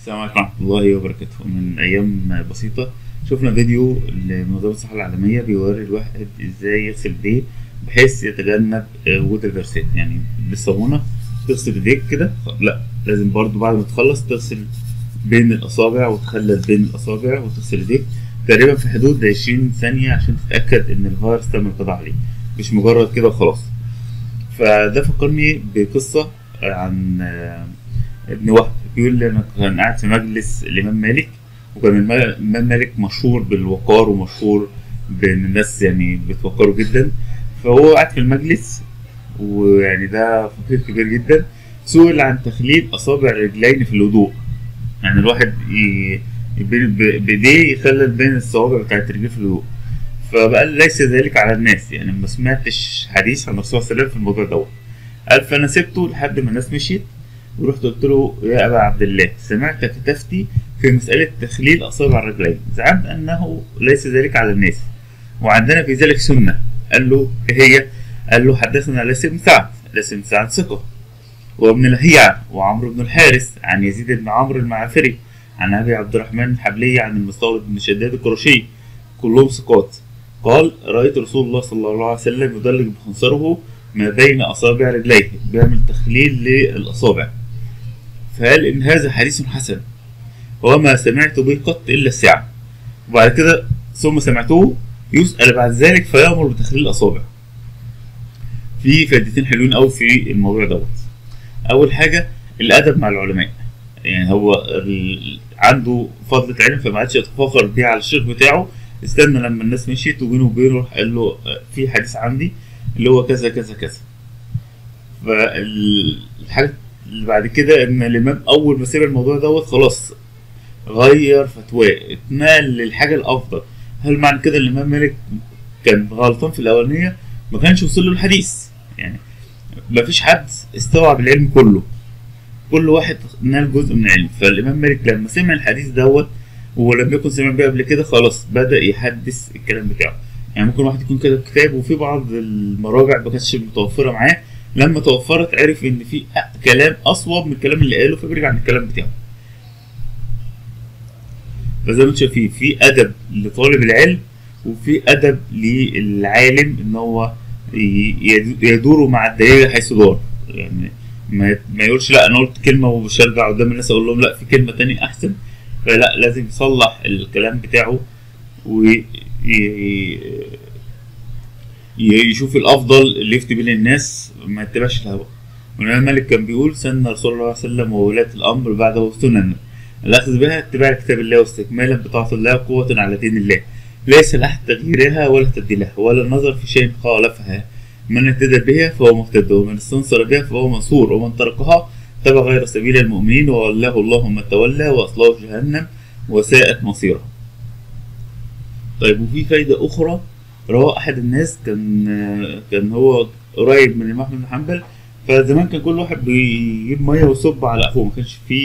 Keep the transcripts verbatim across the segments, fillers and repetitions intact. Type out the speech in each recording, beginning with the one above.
السلام عليكم ورحمة الله وبركاته. من أيام بسيطة شفنا فيديو لمنظمة الصحة العالمية بيوري الواحد إزاي يغسل إيديه بحيث يتجنب وجود الفيروسات. يعني بالصابونة تغسل إيديك كده، لأ لازم برضو بعد ما تخلص تغسل بين الأصابع وتخلل بين الأصابع وتغسل إيديك تقريبا في حدود عشرين ثانية عشان تتأكد إن الفيروس تم القضاء عليه، مش مجرد كده وخلاص. فده فكرني بقصة عن ابن وهب، بيقول لي انا كان قاعد في مجلس الامام مالك، وكان الامام مالك مشهور بالوقار ومشهور بان الناس يعني بتوقره جدا. فهو قاعد في المجلس ويعني ده فقير كبير جدا، سئل عن تخليل اصابع الرجلين في الوضوء. يعني الواحد بايديه يخلل بين الصوابع بتاعت الرجلين في الوضوء. فقال ليس ذلك على الناس، يعني ما سمعتش حديث عن الرسول صلى الله عليه وسلم في الموضوع دوت. قال فانا سبته لحد ما الناس مشيت ورحت قلت له يا ابا عبد الله، سمعتك تفتي في مساله تخليل اصابع الرجلين، زعمت انه ليس ذلك على الناس وعندنا في ذلك سنه. قال له ايه هي؟ قال له حدثنا ليس بن سعد، ليس بن سعد ثقه، وابن لهيع وعمرو بن الحارث عن يزيد بن عمرو المعافري عن ابي عبد الرحمن الحبلي عن المستورد بن شداد القرشي، كلهم ثقات. قال رايت رسول الله صلى الله عليه وسلم يدلج بخنصره ما بين اصابع رجليه، بيعمل تخليل للاصابع. فقال إن هذا حديث حسن وما سمعت به قط إلا الساعة. وبعد كده ثم سمعته يسأل بعد ذلك فيأمر بتخليل الأصابع. في فائدتين حلوين أوي في الموضوع دوت. أول حاجة الأدب مع العلماء، يعني هو عنده فضلة علم فما عادش يتفاخر بيها على الشيخ بتاعه، استنى لما الناس مشيت وبينه وبينه راح قال له في حديث عندي اللي هو كذا كذا كذا. فالحاجة اللي بعد كده ان الامام اول ما سيب الموضوع دوت خلاص غير فتواه، اتنقل للحاجه الافضل. هل معنى كده الامام مالك كان غلطان في الاولانيه؟ ما كانش وصل له الحديث، يعني ما فيش حد استوعب العلم كله، كل واحد نال جزء من العلم. فالامام مالك لما سمع الحديث دوت ولم يكن سمع بيه قبل كده خلاص بدا يحدث الكلام بتاعه. يعني ممكن واحد يكون كتب كتاب وفي بعض المراجع ما كانتش متوفره معاه، لما توفرت عرف ان في كلام اصوب من الكلام اللي قاله فبيرجع عن الكلام بتاعه. فزي ما انتم شايفين في ادب لطالب العلم وفي ادب للعالم ان هو يدور مع الدليل حيث دار. يعني ما ما يقولش لا انا قلت كلمه ومش هرجع قدام الناس اقول لهم لا في كلمه تانية احسن، فلا لازم يصلح الكلام بتاعه و يشوف الافضل اللي يفتي بين الناس، ما يتبعش الهوى. والامام مالك كان بيقول سن رسول الله صلى الله عليه وسلم وولاة الامر بعده سنن الاخذ بها اتباع كتاب الله واستكمالا بطاعه الله وقوه على دين الله، ليس لاحد تغييرها ولا تبديلها ولا النظر في شيء خالفها. من اهتدى بها فهو مهتدى ومن استنصر بها فهو منصور ومن تركها تبع غير سبيل المؤمنين وولاه الله من تولى واصلاه جهنم وساءت مصيره. طيب وفي فايده اخرى، روى احد الناس كان كان هو قريب من الامام احمد بن حنبل، فزمان كان كل واحد بيجيب ميه ويصب على اخوه، ما كانش فيه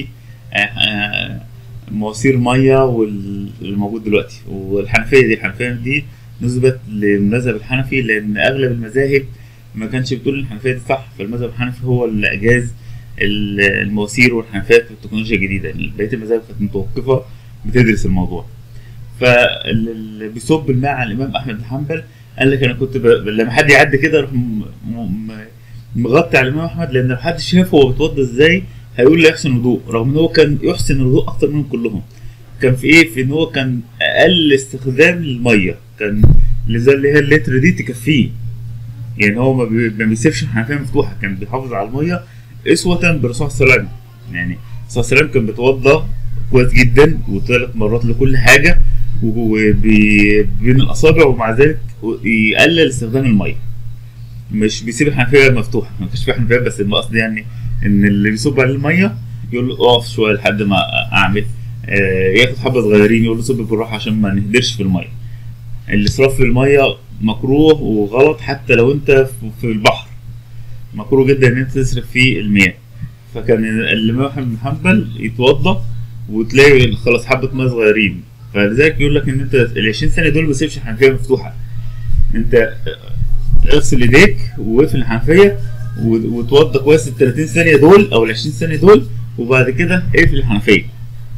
مواسير ميه والموجود دلوقتي. والحنفيه دي الحنفيه دي نسبت للمذهب الحنفي لان اغلب المذاهب ما كانش بتقول الحنفيه دي صح، فالمذهب الحنفي هو اللي اجاز المواسير والحنفيات والتكنولوجيا الجديده. بقيه المذاهب كانت متوقفه بتدرس الموضوع. فاللي بيصب الماء على الامام احمد بن حنبل قال لك انا كنت ب... لما حد يعدي كده اروح م... م... مغطي على الامام احمد، لان لو حد شافه هو بيتوضى ازاي هيقول لا يحسن الوضوء، رغم ان هو كان يحسن الوضوء اكتر منهم كلهم. كان في ايه؟ في ان هو كان اقل استخدام للميه، كان اللي اللي هي اللتر دي تكفيه. يعني هو ما, بي... ما بيسيبش الحنفيه مفتوحه، كان بيحافظ على الميه اسوه بالرسول صلى الله عليه وسلم. يعني الرسول صلى الله عليه وسلم كان بيتوضى كويس جدا وثلاث مرات لكل حاجه وبين الاصابع، ومع ذلك يقلل استخدام الميه، مش بيسيب الحنفيه مفتوحه. ما كانش في حنفيه، بس المقصد يعني ان اللي بيصب على الميه يقول له اقف شويه لحد ما اعمل آه ياخد حبه صغيرين يقول له صب بالراحه عشان ما نهدرش في الميه. الاسراف في الميه مكروه وغلط، حتى لو انت في البحر مكروه جدا ان انت تسرف في المياه. فكان الامام احمد بن حنبل يتوضا وتلاقي خلاص حبه ميه صغيرين، فلذلك يقول لك ان انت ال عشرين ثانيه دول ما تسيبش الحنفيه مفتوحه، انت اغسل ايديك وقفل الحنفيه وتوضى كويس ال ثلاثين ثانيه دول او ال عشرين ثانيه دول، وبعد كده اقفل الحنفيه.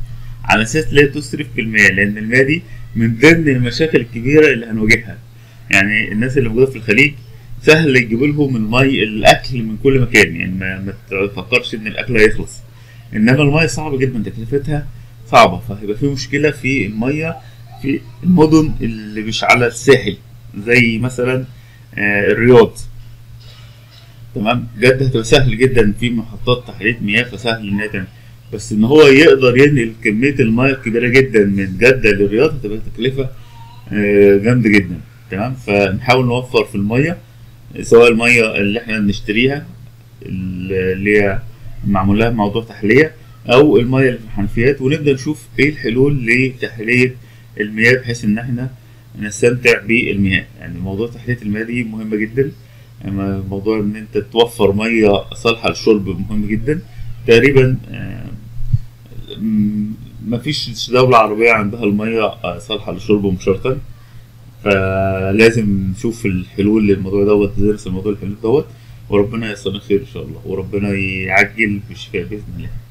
على اساس لا تسرف في المياه، لان المياه دي من ضمن المشاكل الكبيره اللي هنواجهها. يعني الناس اللي موجوده في الخليج سهل يجيبوا لهم المي الاكل من كل مكان، يعني ما, ما تفكرش ان الاكل هيخلص، انما الميه صعبه جدا، تكلفتها صعبه، فهيبقى في مشكله في الميه في المدن اللي مش على الساحل، زي مثلا آه، الرياض. تمام، جدة هتبقى سهل جدا في محطات تحلية مياه، فسهل ان هي تعمل، بس ان هو يقدر ينقل كمية المياه الكبيرة جدا من جدة للرياض هتبقى تكلفة آه، جامدة جدا. تمام، فنحاول نوفر في المية، سواء المية اللي احنا بنشتريها اللي هي معمول لها موضوع تحلية، او المية اللي في الحنفيات، ونبدأ نشوف ايه الحلول لتحلية المياه بحيث ان احنا نستمتع بالمياه. يعني موضوع تحلية المياه دي مهمة جدا، اما موضوع ان انت توفر ميه صالحه للشرب مهم جدا. تقريبا آه، م- مفيش دولة عربية عندها المية آه، صالحة للشرب مباشرة، فلازم نشوف الحلول للموضوع دوت، ندرس الموضوع الحلول دوت، وربنا ييسر خير ان شاء الله، وربنا يعجل بالشفاء باذن الله.